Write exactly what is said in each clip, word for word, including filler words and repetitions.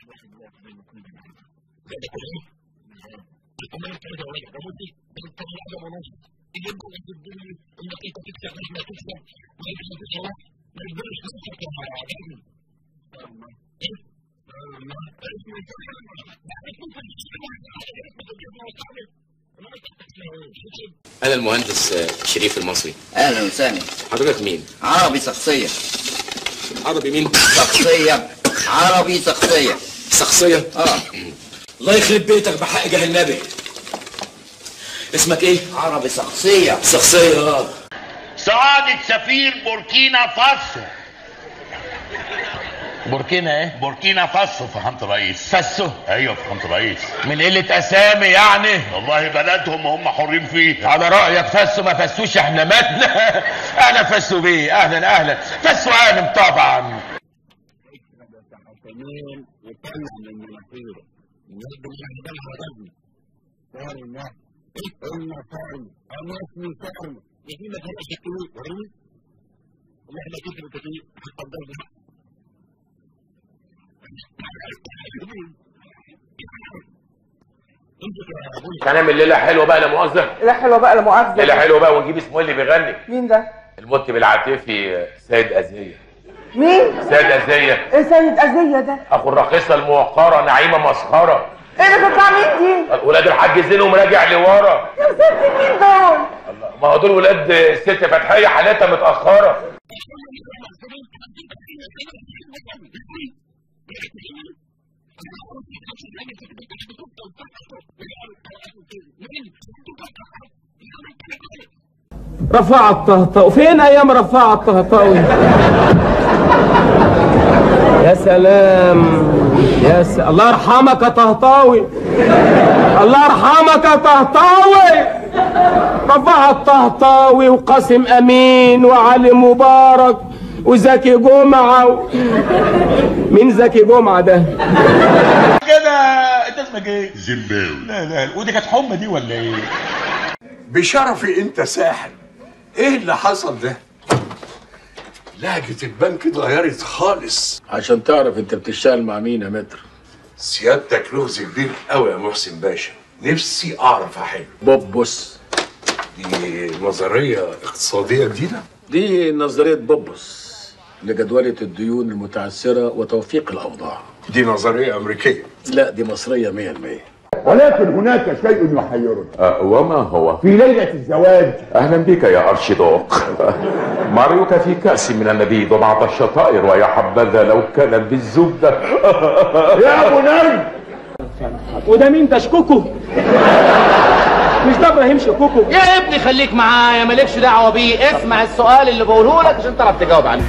أنا المهندس شريف المصري. أهلا وسهلا. حضرتك مين؟ عربي شخصية. عربي مين؟ شخصية. عربي شخصية. شخصية؟ اه. الله يخرب بيتك بحق جاه النبي. اسمك ايه؟ عربي شخصية. شخصية اه. سعادة سفير بوركينا فاسو. بوركينا ايه؟ بوركينا فاسو فهمت رئيس. فاسو؟ ايوه فهمت رئيس. من قلة اسامي يعني؟ والله بلدهم هم حرين فيه. على رأيك فاسو ما فاسوش احنا ماتنا. انا فاسو بيه. اهلا اهلا. فاسو عالم طبعا. وطلع من مناخيره يد الله ده الحرام صارنا قلنا صارنا انا اسمي صارنا يجي لك هذا الشكل وريني اللي احنا كده كده هتقدر ده هنعمل ليله حلوه بقى لا مؤاخذه. ليله حلوه بقى لا مؤاخذه. ليله حلوه بقى ونجيب اسمه اللي بيغني. مين ده؟ المطرب العاطفي سيد أزية. مين؟ سيد أزية. ايه سيد أزية ده؟ اخو الراقصه الموقره نعيمه مسخره. ايه ده بتاع مين دي؟ ولاد الحاج زينهم راجع لورا. يا ستي مين دول؟ الله ما هو دول ولاد الست فتحيه حالتها متاخره. رفاعة الطهطاوي فين ايام رفاعة الطهطاوي؟ يا سلام يا س... الله يرحمك يا طهطاوي. الله يرحمك يا طهطاوي. رفاعة الطهطاوي وقاسم امين وعلي مبارك وزكي جمعة و... مين زكي جمعة ده؟ كده انت اسمك ايه؟ زيمباوي. لا لا ودي كانت حمى دي ولا ايه؟ بشرفي انت ساحر. ايه اللي حصل ده؟ لهجة البنك اتغيرت خالص. عشان تعرف انت بتشتغل مع مين يا متر. سيادتك لغز كبير قوي يا محسن باشا، نفسي اعرف احله. بوبوس دي نظرية اقتصادية جديدة؟ دي نظرية بوبوس لجدولة الديون المتعثرة وتوفيق الأوضاع. دي نظرية أمريكية. لا دي مصرية مية المية. ولكن هناك شيء يحيرني. أه وما هو؟ في ليلة الزواج. أهلا بك يا أرشيدوق. مريك في كأس من النبيذ وبعض الشطائر ويا حبذا لو كانت بالزبدة. يا أبو نجم. وده مين ده شكوكو؟ مش ده ابراهيم شكوكو؟ يا ابني خليك معايا مالكش دعوه بيه. اسمع السؤال اللي بقوله لك عشان تعرف تجاوب عليه.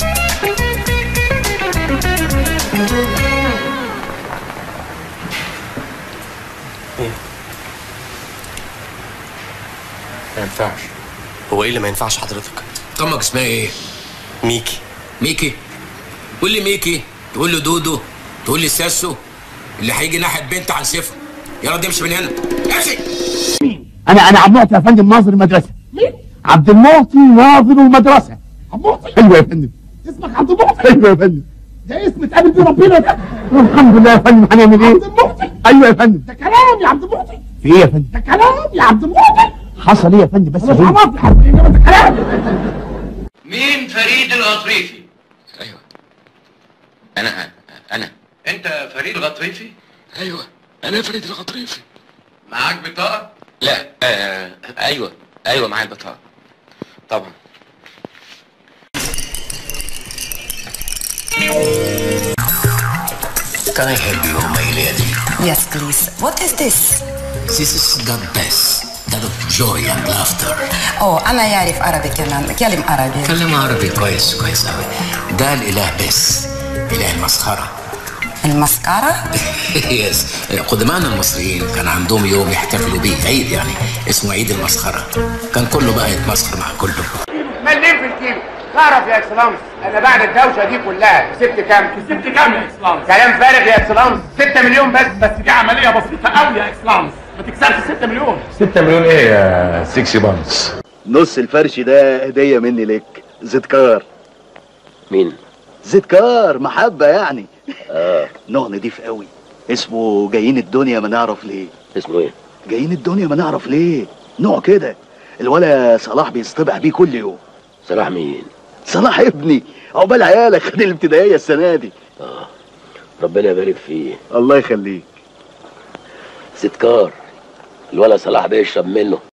ما ينفعش. هو ايه اللي ما ينفعش حضرتك؟ امك اسمها ايه؟ ميكي. ميكي؟ قول لي ميكي، تقول له دودو، تقول لي ساسو، اللي هيجي ناحيه بنت هنسفه. يا راجل امشي من هنا، امشي. مين؟ انا انا عبد المعطي يا فندم ناظر المدرسه. مين؟ عبد المعطي ناظر المدرسه. عبد المعطي؟ ايوه يا فندم. اسمك عبد المعطي؟ ايوه يا فندم. ده اسم اتقابل بيه ربنا ده. الحمد لله يا فندم. هنعمل ايه؟ عبد المعطي؟ ايوه يا فندم. ده كلام يا عبد المعطي. في ايه يا فندم؟ ده كلام يا عبد المعطي. حصل ايه يا فندم بس؟ انا مش عارف حصل ايه ده كلام. مين فريد الغطريفي؟ ايوه انا انا انت فريد الغطريفي؟ ايوه انا فريد الغطريفي. معاك بطاقه؟ لا آه ايوه ايوه معايا البطاقه طبعا. Can I help you, my lady? Yes, please. What is this? This is the best. That of joy and laughter. Oh, أنا يعرف عربي كمان. كلم عربي. كلم عربي كويس كويس أوي. ده الإله بس. إله المسخرة. المسكرة؟ يس. قدماءنا المصريين كان عندهم يوم يحتفلوا بيه، عيد يعني اسمه عيد المسخرة. كان كله بقى يتمسخر مع كله. مليم في الكيلو. تعرف يا اكسلانس انا بعد الدوشه دي كلها كسبت كام؟ كسبت كام يا اكسلانس؟ كلام فارغ يا اكسلانس. ستة مليون بس. بس دي عمليه بسيطه قوي يا اكسلانس. ما تكسبش ستة مليون. ستة مليون ايه يا سيكسي بانس؟ نص الفرش ده هديه مني لك. زدكار. مين؟ زدكار محبه يعني. اه نوع نضيف قوي اسمه جايين الدنيا ما نعرف ليه. اسمه ايه؟ جايين الدنيا ما نعرف ليه. نوع كده الولا صلاح بيصطبح بيه كل يوم. صلاح مين؟ صلاح ابني، عقبال عيالك خد الابتدائيه السنه دي. اه ربنا يبارك فيه. الله يخليك. ستكار الولا صلاح بيشرب منه.